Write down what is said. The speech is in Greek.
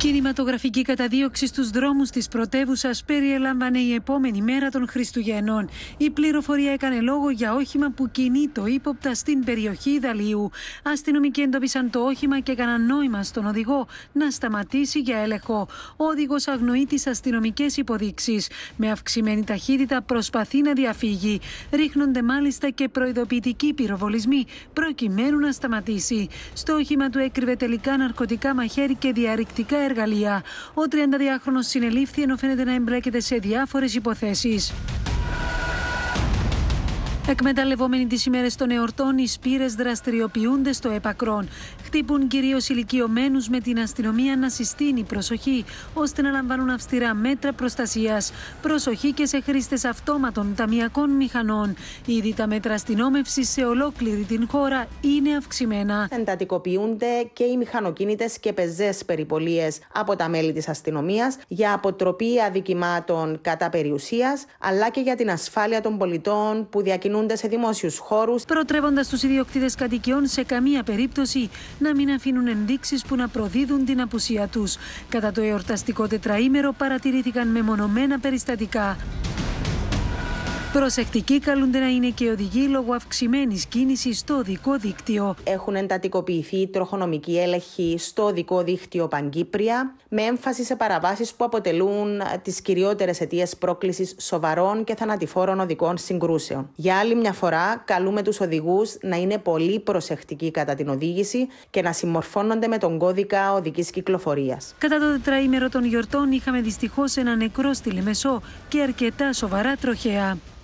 Κινηματογραφική καταδίωξη στους δρόμους της πρωτεύουσας περιέλαμβανε η επόμενη μέρα των Χριστουγέννων. Η πληροφορία έκανε λόγο για όχημα που κινεί το ύποπτα στην περιοχή Ιδαλίου. Αστυνομικοί εντόπισαν το όχημα και έκαναν νόημα στον οδηγό να σταματήσει για έλεγχο. Ο οδηγός αγνοεί τις αστυνομικές υποδείξεις. Με αυξημένη ταχύτητα προσπαθεί να διαφύγει. Ρίχνονται μάλιστα και προειδοποιητικοί πυροβολισμοί προκειμένου να σταματήσει. Στο όχημα του έκρυβε τελικά ναρκωτικά, μαχαίρι και διαρρηκτικά εργαλεία. Ο 32χρονος συνελήφθη ενώ φαίνεται να εμπλέκεται σε διάφορες υποθέσεις. Εκμεταλλευόμενοι τις ημέρες των εορτών, οι σπήρες δραστηριοποιούνται στο έπακρον. Χτύπουν κυρίως ηλικιωμένους, με την αστυνομία να συστήνει προσοχή ώστε να λαμβάνουν αυστηρά μέτρα προστασίας. Προσοχή και σε χρήστες αυτόματων ταμιακών μηχανών. Ήδη τα μέτρα αστυνόμευσης σε ολόκληρη την χώρα είναι αυξημένα. Εντατικοποιούνται και οι μηχανοκίνητες και πεζές περιπολίες από τα μέλη της αστυνομίας για αποτροπή αδικημάτων κατά περιουσίας, αλλά και για την ασφάλεια των πολιτών που διακινούνται σε δημόσιους χώρους, προτρέποντας τους ιδιοκτήτες κατοικιών σε καμία περίπτωση να μην αφήνουν ενδείξεις που να προδίδουν την απουσία τους. Κατά το εορταστικό τετραήμερο παρατηρήθηκαν μεμονωμένα περιστατικά. Προσεκτικοί καλούνται να είναι και οδηγοί λόγω αυξημένης κίνησης στο οδικό δίκτυο. Έχουν εντατικοποιηθεί τροχονομικοί έλεγχοι στο οδικό δίκτυο Παγκύπρια, με έμφαση σε παραβάσεις που αποτελούν τις κυριότερες αιτίες πρόκλησης σοβαρών και θανατηφόρων οδικών συγκρούσεων. Για άλλη μια φορά, καλούμε τους οδηγούς να είναι πολύ προσεκτικοί κατά την οδήγηση και να συμμορφώνονται με τον κώδικα οδικής κυκλοφορίας. Κατά το τετραήμερο των γιορτών είχαμε δυστυχώς ένα νεκρό στη Λεμεσό και αρκετά σοβαρά τροχαία.